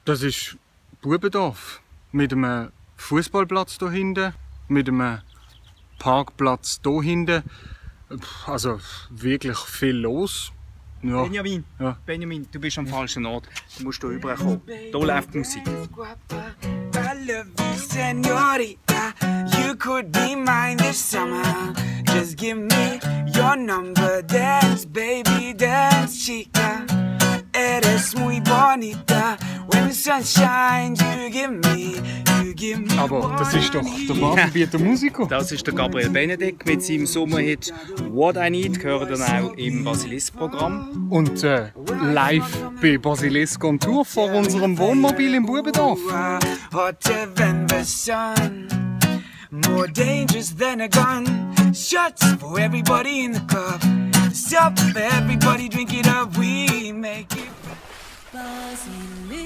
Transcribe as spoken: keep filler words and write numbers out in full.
Das ist Bubendorf. Mit einem Fußballplatz hier hinten, mit einem Parkplatz hier hinten. Also wirklich viel los. Ja. Benjamin, Ja. Benjamin, du bist am falschen Ort. Du musst hier rüberkommen. Hier läuft Musik. You could be mine this summer. Just give me your number. Dance, baby, dance, chica. Eres muy bonita. When the sun shines, you give me, you give me. Aber das ist doch der Badebieter Musiker. Das ist der Gabriel Benedek mit seinem Sommerhit «What I Need», gehört dann auch im Basilisk-Programm. Und äh, live bei Basilisk on Tour vor unserem Wohnmobil im Bubendorf. Hotter than the sun, more dangerous than a gun. Shots for everybody in the club. Stop for everybody, drink it up, we make it.